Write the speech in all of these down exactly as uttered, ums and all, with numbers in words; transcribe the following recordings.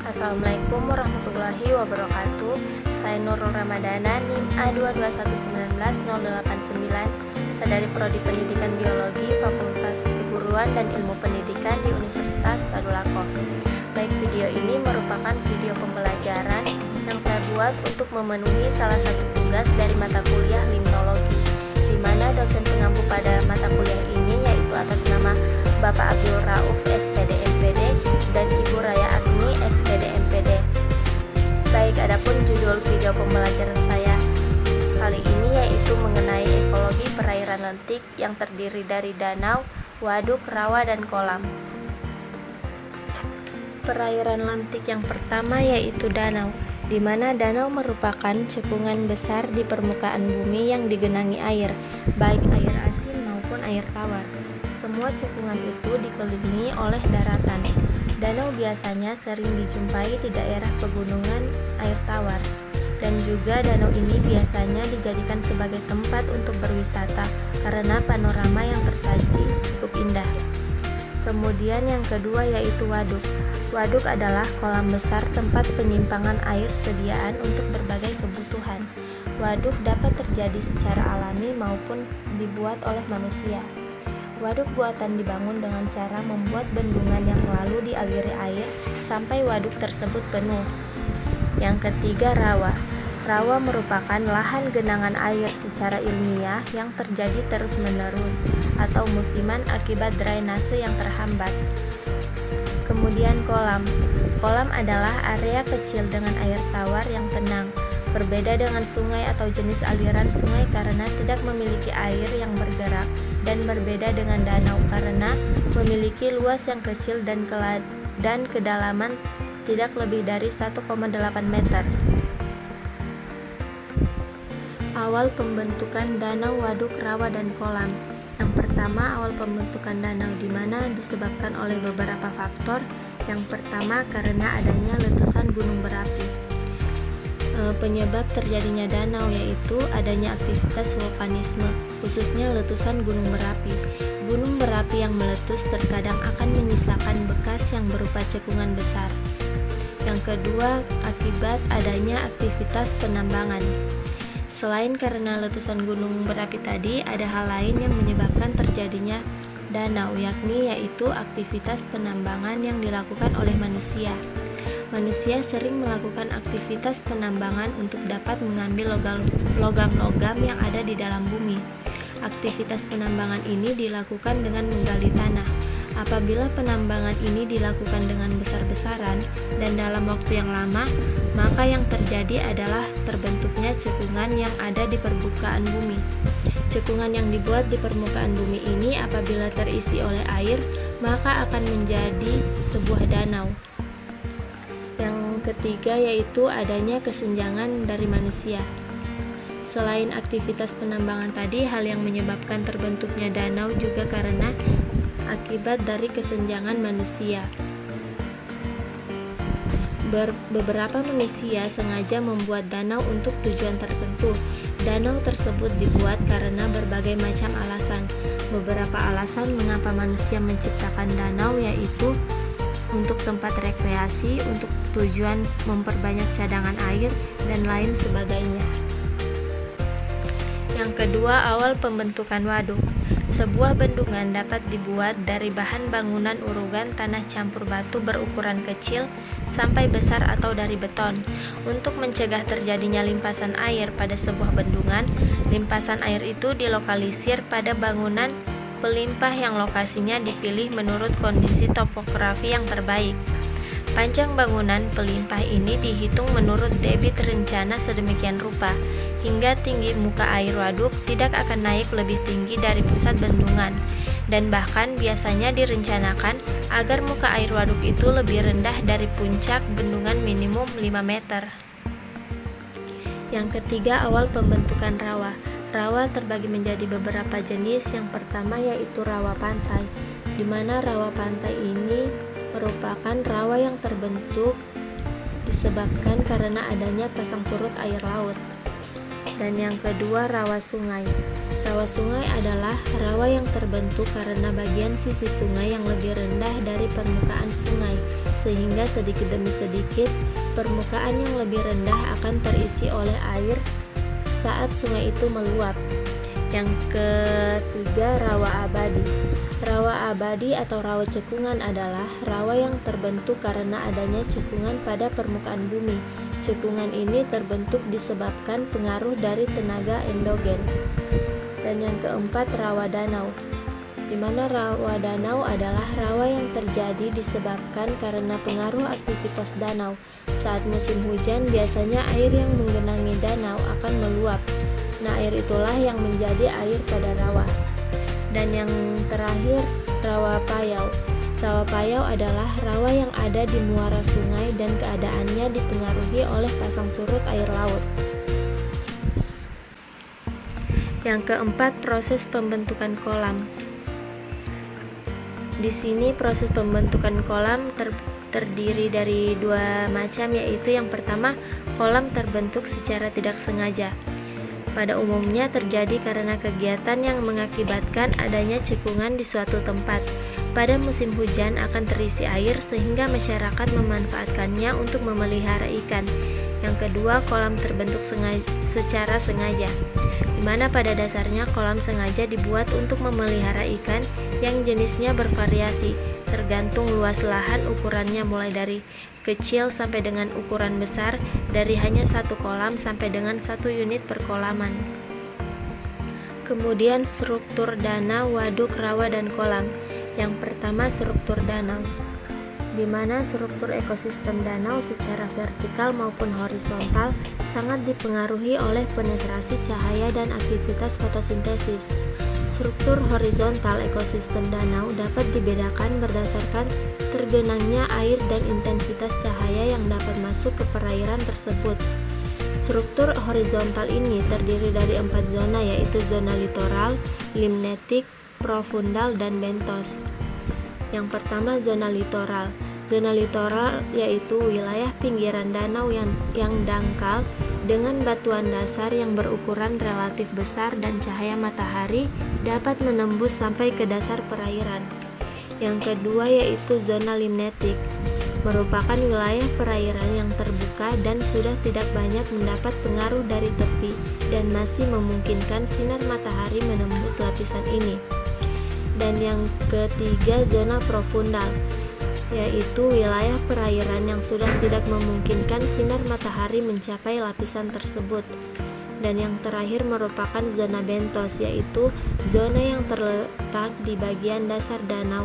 Assalamualaikum warahmatullahi wabarakatuh. Saya Nurul Ramadana, NIM A dua dua satu satu nol nol delapan sembilan. Saya dari Prodi Pendidikan Biologi, Fakultas Keguruan dan Ilmu Pendidikan di Universitas Tadulako. Baik, video ini merupakan video pembelajaran yang saya buat untuk memenuhi salah satu tugas dari mata kuliah limnologi, di mana dosen pengampu pada mata kuliah ini yaitu atas nama Bapak Abdul Rauf S P D M P D dan Ibu Raya Agni S P D M P D. Baik, adapun judul video pembelajaran saya kali ini yaitu mengenai ekologi perairan lentik yang terdiri dari danau, waduk, rawa, dan kolam. Perairan lentik yang pertama yaitu danau, di mana danau merupakan cekungan besar di permukaan bumi yang digenangi air, baik air asin maupun air tawar. Semua cekungan itu dikelilingi oleh daratan. Danau biasanya sering dijumpai di daerah pegunungan air tawar, dan juga danau ini biasanya dijadikan sebagai tempat untuk berwisata karena panorama yang tersaji cukup indah. Kemudian yang kedua yaitu waduk. Waduk adalah kolam besar tempat penyimpangan air sediaan untuk berbagai kebutuhan. Waduk dapat terjadi secara alami maupun dibuat oleh manusia. Waduk buatan dibangun dengan cara membuat bendungan yang lalu dialiri air sampai waduk tersebut penuh. Yang ketiga, rawa. Rawa merupakan lahan genangan air secara ilmiah yang terjadi terus-menerus atau musiman akibat drainase yang terhambat. Kemudian kolam. Kolam adalah area kecil dengan air tawar yang tenang. Berbeda dengan sungai atau jenis aliran sungai karena tidak memiliki air yang bergerak, dan berbeda dengan danau karena memiliki luas yang kecil dan, dan kedalaman tidak lebih dari satu koma delapan meter. Awal pembentukan danau, waduk, rawa, dan kolam. Yang pertama, awal pembentukan danau di mana disebabkan oleh beberapa faktor. Yang pertama, karena adanya letusan gunung berapi. E, penyebab terjadinya danau yaitu adanya aktivitas vulkanisme, khususnya letusan gunung berapi. Gunung berapi yang meletus terkadang akan menyisakan bekas yang berupa cekungan besar. Yang kedua, akibat adanya aktivitas penambangan. Selain karena letusan gunung berapi tadi, ada hal lain yang menyebabkan terjadinya danau, yakni yaitu aktivitas penambangan yang dilakukan oleh manusia. Manusia sering melakukan aktivitas penambangan untuk dapat mengambil logam-logam yang ada di dalam bumi. Aktivitas penambangan ini dilakukan dengan menggali tanah. Apabila penambangan ini dilakukan dengan besar-besaran dan dalam waktu yang lama, maka yang terjadi adalah terbentuknya cekungan yang ada di permukaan bumi. Cekungan yang dibuat di permukaan bumi ini apabila terisi oleh air, maka akan menjadi sebuah danau. Yang ketiga yaitu adanya kesenjangan dari manusia. Selain aktivitas penambangan tadi, hal yang menyebabkan terbentuknya danau juga karena akibat dari kesenjangan manusia. Ber- beberapa manusia sengaja membuat danau untuk tujuan tertentu. Danau tersebut dibuat karena berbagai macam alasan. Beberapa alasan mengapa manusia menciptakan danau yaitu untuk tempat rekreasi, untuk tujuan memperbanyak cadangan air, dan lain sebagainya. Yang kedua, awal pembentukan waduk. Sebuah bendungan dapat dibuat dari bahan bangunan urugan tanah campur batu berukuran kecil sampai besar atau dari beton. Untuk mencegah terjadinya limpasan air pada sebuah bendungan, limpasan air itu dilokalisir pada bangunan pelimpah yang lokasinya dipilih menurut kondisi topografi yang terbaik. Panjang bangunan pelimpah ini dihitung menurut debit rencana sedemikian rupa, hingga tinggi muka air waduk tidak akan naik lebih tinggi dari pusat bendungan, dan bahkan biasanya direncanakan agar muka air waduk itu lebih rendah dari puncak bendungan minimum lima meter. Yang ketiga, awal pembentukan rawa. Rawa terbagi menjadi beberapa jenis. Yang pertama yaitu rawa pantai, di mana rawa pantai ini merupakan rawa yang terbentuk disebabkan karena adanya pasang surut air laut. Dan yang kedua, rawa sungai. Rawa sungai adalah rawa yang terbentuk karena bagian sisi sungai yang lebih rendah dari permukaan sungai, sehingga sedikit demi sedikit permukaan yang lebih rendah akan terisi oleh air saat sungai itu meluap. Yang ketiga, rawa abadi. Rawa abadi atau rawa cekungan adalah rawa yang terbentuk karena adanya cekungan pada permukaan bumi. Cekungan ini terbentuk disebabkan pengaruh dari tenaga endogen. Dan yang keempat, rawa danau, di mana rawa danau adalah rawa yang terjadi disebabkan karena pengaruh aktivitas danau. Saat musim hujan, biasanya air yang menggenangi danau akan meluap. Nah, air itulah yang menjadi air pada rawa. Dan yang terakhir, rawa payau. Rawa payau adalah rawa yang ada di muara sungai dan keadaannya dipengaruhi oleh pasang surut air laut. Yang keempat, proses pembentukan kolam. Di sini proses pembentukan kolam ter terdiri dari dua macam, yaitu yang pertama, kolam terbentuk secara tidak sengaja. Pada umumnya terjadi karena kegiatan yang mengakibatkan adanya cekungan di suatu tempat. Pada musim hujan akan terisi air sehingga masyarakat memanfaatkannya untuk memelihara ikan. Yang kedua, kolam terbentuk sengaja, secara sengaja, di mana pada dasarnya kolam sengaja dibuat untuk memelihara ikan yang jenisnya bervariasi, tergantung luas lahan ukurannya mulai dari kecil sampai dengan ukuran besar, dari hanya satu kolam sampai dengan satu unit per kolaman. Kemudian struktur danau, waduk, rawa, dan kolam. Yang pertama, struktur danau, di mana struktur ekosistem danau secara vertikal maupun horizontal sangat dipengaruhi oleh penetrasi cahaya dan aktivitas fotosintesis. Struktur horizontal ekosistem danau dapat dibedakan berdasarkan tergenangnya air dan intensitas cahaya yang dapat masuk ke perairan tersebut. Struktur horizontal ini terdiri dari empat zona, yaitu zona litoral, limnetik, profundal, dan bentos. Yang pertama, zona litoral. Zona litoral yaitu wilayah pinggiran danau yang, yang dangkal dengan batuan dasar yang berukuran relatif besar dan cahaya matahari dapat menembus sampai ke dasar perairan. Yang kedua yaitu zona limnetik, merupakan wilayah perairan yang terbuka dan sudah tidak banyak mendapat pengaruh dari tepi dan masih memungkinkan sinar matahari menembus lapisan ini. Dan yang ketiga, zona profundal, yaitu wilayah perairan yang sudah tidak memungkinkan sinar matahari mencapai lapisan tersebut. Dan yang terakhir merupakan zona bentos, yaitu zona yang terletak di bagian dasar danau.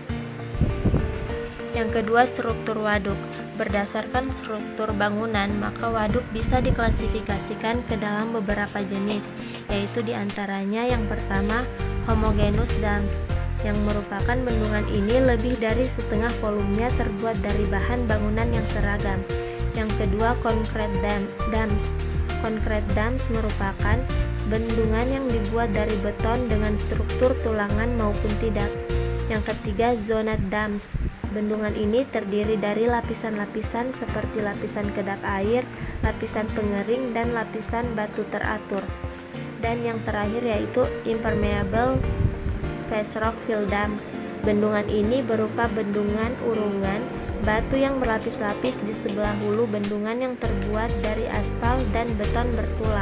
Yang kedua, struktur waduk. Berdasarkan struktur bangunan, maka waduk bisa diklasifikasikan ke dalam beberapa jenis, yaitu diantaranya yang pertama, homogeneous dams, yang merupakan bendungan ini lebih dari setengah volumenya terbuat dari bahan bangunan yang seragam. Yang kedua, concrete dam, dams. Concrete dams merupakan bendungan yang dibuat dari beton dengan struktur tulangan maupun tidak. Yang ketiga, zona dams. Bendungan ini terdiri dari lapisan-lapisan seperti lapisan kedap air, lapisan pengering, dan lapisan batu teratur. Dan yang terakhir yaitu impermeable face rock fill dams. Bendungan ini berupa bendungan urungan batu yang berlapis-lapis di sebelah hulu bendungan yang terbuat dari aspal dan beton bertulang.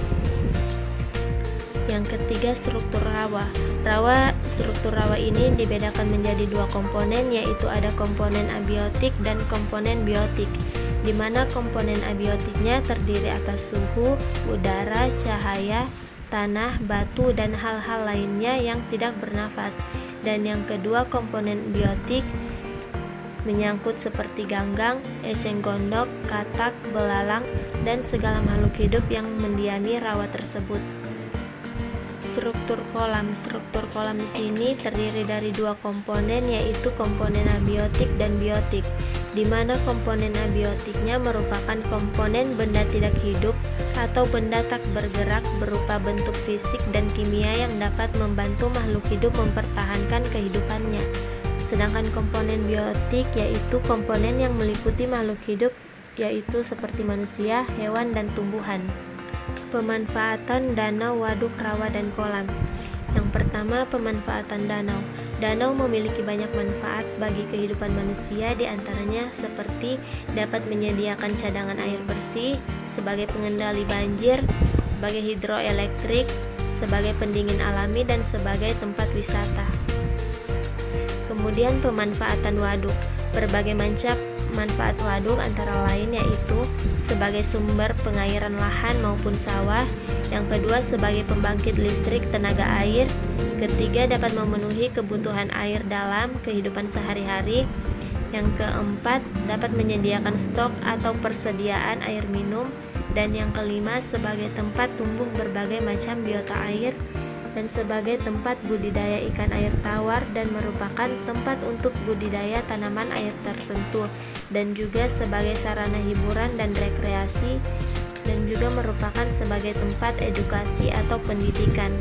Yang ketiga, struktur rawa. Rawa struktur rawa ini dibedakan menjadi dua komponen, yaitu ada komponen abiotik dan komponen biotik, di mana komponen abiotiknya terdiri atas suhu, udara, cahaya, tanah, batu, dan hal-hal lainnya yang tidak bernafas. Dan yang kedua, komponen biotik menyangkut seperti ganggang, eceng gondok, katak, belalang, dan segala makhluk hidup yang mendiami rawa tersebut. Struktur kolam. Struktur kolam di sini terdiri dari dua komponen, yaitu komponen abiotik dan biotik, di mana komponen abiotiknya merupakan komponen benda tidak hidup atau benda tak bergerak berupa bentuk fisik dan kimia yang dapat membantu makhluk hidup mempertahankan kehidupannya. Sedangkan komponen biotik yaitu komponen yang meliputi makhluk hidup, yaitu seperti manusia, hewan, dan tumbuhan. Pemanfaatan danau, waduk, rawa, dan kolam. Yang pertama, pemanfaatan danau. Danau memiliki banyak manfaat bagi kehidupan manusia, diantaranya seperti dapat menyediakan cadangan air bersih, sebagai pengendali banjir, sebagai hidroelektrik, sebagai pendingin alami, dan sebagai tempat wisata. Kemudian pemanfaatan waduk. Berbagai macam manfaat waduk antara lain yaitu sebagai sumber pengairan lahan maupun sawah, yang kedua sebagai pembangkit listrik tenaga air, ketiga dapat memenuhi kebutuhan air dalam kehidupan sehari-hari, yang keempat dapat menyediakan stok atau persediaan air minum, dan yang kelima sebagai tempat tumbuh berbagai macam biota air, dan sebagai tempat budidaya ikan air tawar, dan merupakan tempat untuk budidaya tanaman air tertentu, dan juga sebagai sarana hiburan dan rekreasi, dan juga merupakan sebagai tempat edukasi atau pendidikan.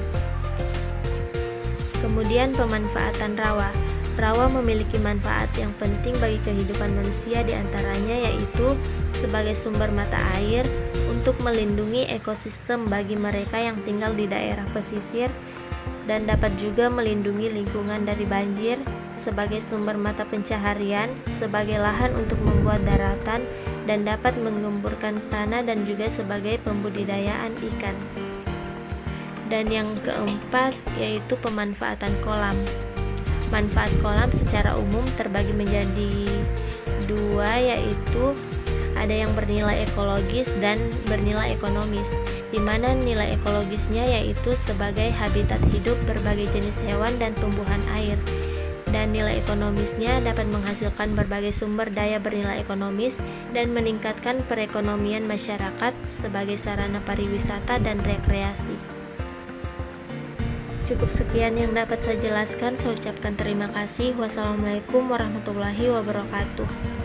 Kemudian pemanfaatan rawa. Rawa memiliki manfaat yang penting bagi kehidupan manusia, diantaranya yaitu sebagai sumber mata air untuk melindungi ekosistem bagi mereka yang tinggal di daerah pesisir, dan dapat juga melindungi lingkungan dari banjir, sebagai sumber mata pencaharian, sebagai lahan untuk membuat daratan, dan dapat menggemburkan tanah, dan juga sebagai pembudidayaan ikan. Dan yang keempat yaitu pemanfaatan kolam. Manfaat kolam secara umum terbagi menjadi dua, yaitu ada yang bernilai ekologis dan bernilai ekonomis, di mana nilai ekologisnya yaitu sebagai habitat hidup berbagai jenis hewan dan tumbuhan air, dan nilai ekonomisnya dapat menghasilkan berbagai sumber daya bernilai ekonomis dan meningkatkan perekonomian masyarakat sebagai sarana pariwisata dan rekreasi. Cukup sekian yang dapat saya jelaskan. Saya ucapkan terima kasih. Wassalamualaikum warahmatullahi wabarakatuh.